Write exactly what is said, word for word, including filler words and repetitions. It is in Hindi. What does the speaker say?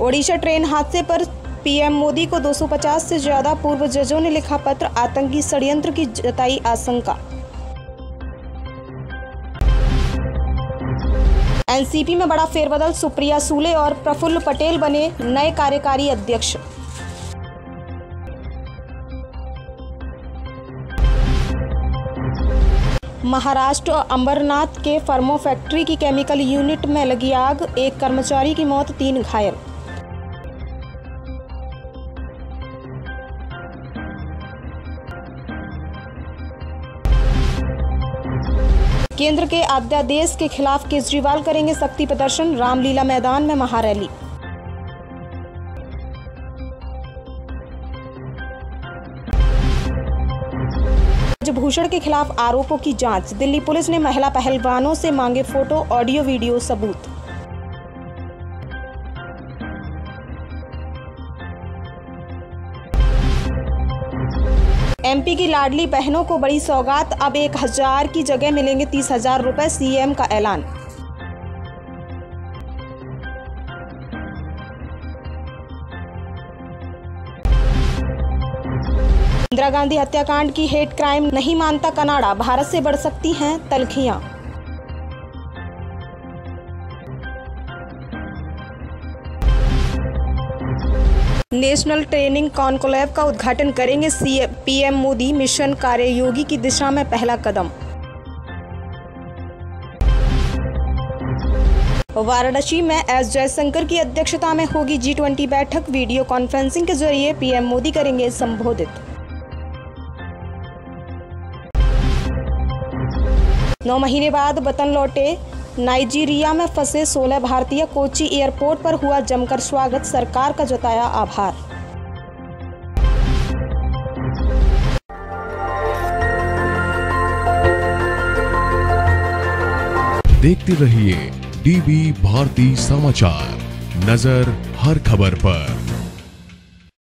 ओडिशा ट्रेन हादसे पर पीएम मोदी को दो सौ पचास से ज्यादा पूर्व जजों ने लिखा पत्र, आतंकी षड्यंत्र की जताई आशंका। एनसीपी में बड़ा फेरबदल, सुप्रिया सूले और प्रफुल्ल पटेल बने नए कार्यकारी अध्यक्ष। महाराष्ट्र और अंबरनाथ के फर्मो फैक्ट्री की केमिकल यूनिट में लगी आग, एक कर्मचारी की मौत, तीन घायल। केंद्र के अध्यादेश के खिलाफ केजरीवाल करेंगे शक्ति प्रदर्शन, रामलीला मैदान में महारैली। ब्रजभूषण के खिलाफ आरोपों की जांच, दिल्ली पुलिस ने महिला पहलवानों से मांगे फोटो, ऑडियो वीडियो सबूत। एमपी की लाडली बहनों को बड़ी सौगात, अब एक हजार की जगह मिलेंगे तीस हजार रुपए, सीएम का ऐलान। इंदिरा गांधी हत्याकांड की हेट क्राइम नहीं मानता कनाडा, भारत से बढ़ सकती हैं तलखियां। नेशनल ट्रेनिंग कॉन्क्लेव का उद्घाटन करेंगे पीएम मोदी, मिशन कार्ययोगी की दिशा में पहला कदम। वाराणसी में एस जयशंकर की अध्यक्षता में होगी जी ट्वेंटी बैठक, वीडियो कॉन्फ्रेंसिंग के जरिए पीएम मोदी करेंगे संबोधित। नौ महीने बाद वतन लौटे नाइजीरिया में फंसे सोलह भारतीय, कोची एयरपोर्ट पर हुआ जमकर स्वागत, सरकार का जताया आभार। देखते रहिए डीबी भारती समाचार, नजर हर खबर पर।